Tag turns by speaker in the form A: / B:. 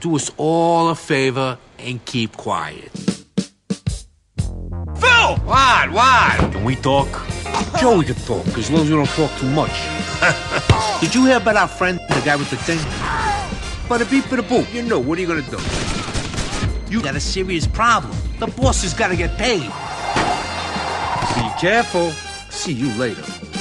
A: Do us all a favor and keep quiet.
B: Phil!
A: What?
B: Can we talk?
A: Sure we can talk, as long as we don't talk too much. Did you hear about our friend, the guy with the thing? Bada beep, bada boop. You know, what are you gonna do? You got a serious problem. The boss has gotta get paid. Be careful. See you later.